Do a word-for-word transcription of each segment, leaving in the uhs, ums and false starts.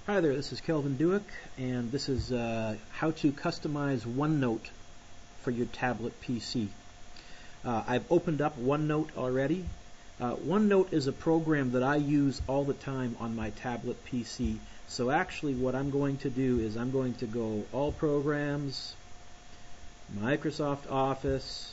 Hi there, this is Kelvin Duick, and this is uh, how to customize OneNote for your tablet P C. Uh, I've opened up OneNote already. Uh, OneNote is a program that I use all the time on my tablet P C. So actually what I'm going to do is I'm going to go All Programs, Microsoft Office,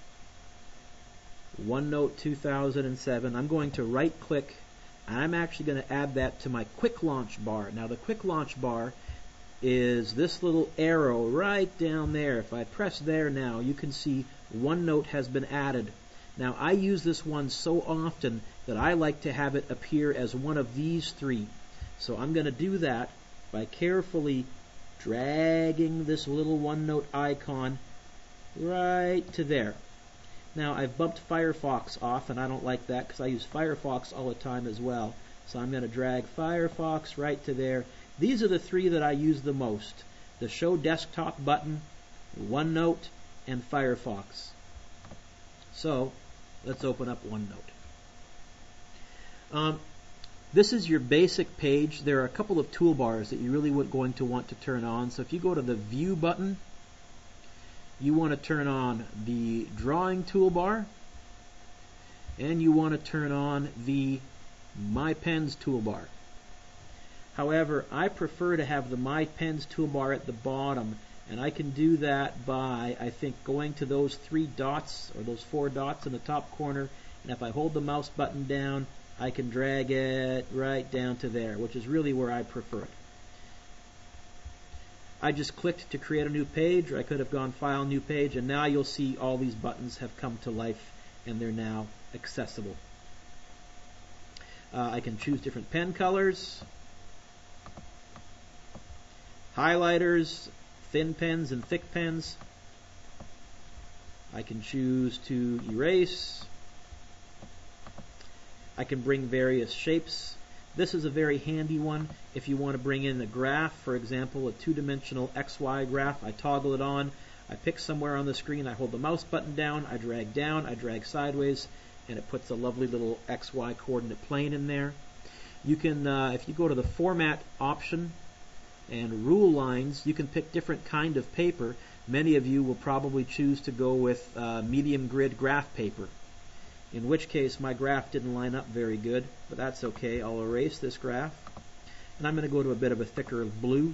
OneNote two thousand seven. I'm going to right click. I'm actually going to add that to my quick launch bar. Now the quick launch bar is this little arrow right down there. If I press there now, you can see OneNote has been added. Now I use this one so often that I like to have it appear as one of these three. So I'm going to do that by carefully dragging this little OneNote icon right to there. Now I've bumped Firefox off, and I don't like that because I use Firefox all the time as well. So I'm going to drag Firefox right to there. These are the three that I use the most: the Show Desktop button, OneNote, and Firefox. So let's open up OneNote. Um, this is your basic page. There are a couple of toolbars that you really would going to want to turn on. So if you go to the View button, you want to turn on the Drawing toolbar, and you want to turn on the My Pens toolbar. However, I prefer to have the My Pens toolbar at the bottom, and I can do that by, I think, going to those three dots, or those four dots in the top corner, and if I hold the mouse button down, I can drag it right down to there, which is really where I prefer it. I just clicked to create a new page, or I could have gone File, New Page, and now you'll see all these buttons have come to life and they're now accessible. Uh, I can choose different pen colors, highlighters, thin pens and thick pens. I can choose to erase. I can bring various shapes. This is a very handy one if you want to bring in a graph, for example, a two-dimensional X Y graph. I toggle it on, I pick somewhere on the screen, I hold the mouse button down, I drag down, I drag sideways, and it puts a lovely little X Y coordinate plane in there. You can, uh, if you go to the Format option and Rule Lines, you can pick different kind of paper. Many of you will probably choose to go with uh, medium grid graph paper, in which case my graph didn't line up very good, but that's okay. I'll erase this graph, and I'm going to go to a bit of a thicker of blue.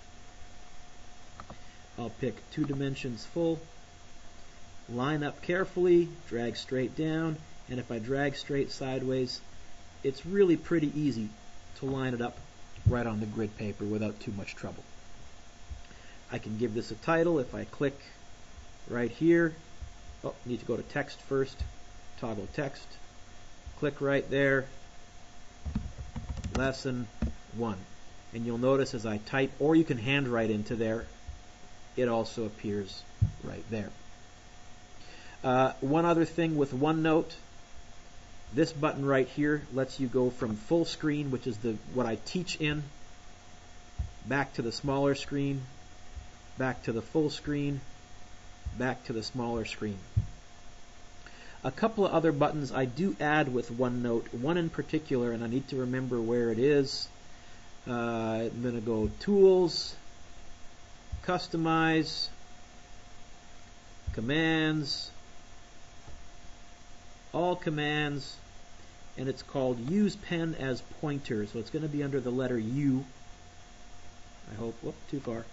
I'll pick two dimensions full, line up carefully, drag straight down, and if I drag straight sideways, it's really pretty easy to line it up right on the grid paper without too much trouble. I can give this a title if I click right here. Oh, need to go to text first. Toggle text, click right there, lesson one, and you'll notice as I type, or you can handwrite into there, it also appears right there. Uh, one other thing with OneNote, this button right here lets you go from full screen, which is the what I teach in, back to the smaller screen, back to the full screen, back to the smaller screen. A couple of other buttons I do add with OneNote, one in particular, and I need to remember where it is. Uh, I'm going to go Tools, Customize, Commands, All Commands, and it's called Use Pen as Pointer. So it's going to be under the letter U. I hope, whoop, too far.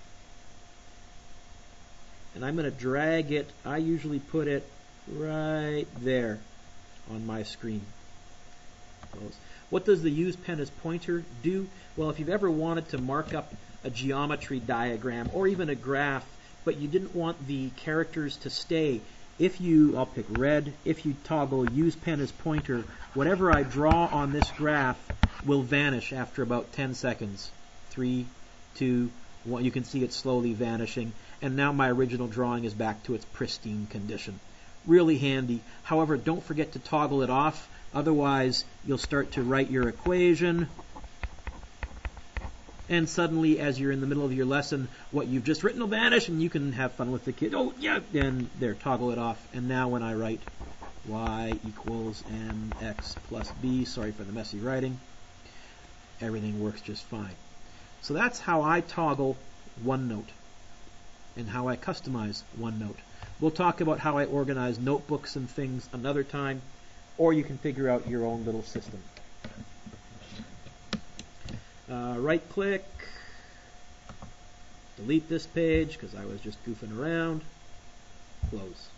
And I'm going to drag it. I usually put it right there on my screen. What does the Use Pen as Pointer do? Well, if you've ever wanted to mark up a geometry diagram or even a graph, but you didn't want the characters to stay, if you, I'll pick red, if you toggle Use Pen as Pointer, whatever I draw on this graph will vanish after about ten seconds. Three, two, one. You can see it slowly vanishing, and now my original drawing is back to its pristine condition. Really handy. However, don't forget to toggle it off. Otherwise, you'll start to write your equation, and suddenly, as you're in the middle of your lesson, what you've just written will vanish, and you can have fun with the kid. Oh, yeah, and there, toggle it off. And now when I write y equals mx plus b, sorry for the messy writing, everything works just fine. So that's how I toggle OneNote and how I customize OneNote. We'll talk about how I organize notebooks and things another time, or you can figure out your own little system. Uh, right click, delete this page because I was just goofing around, close.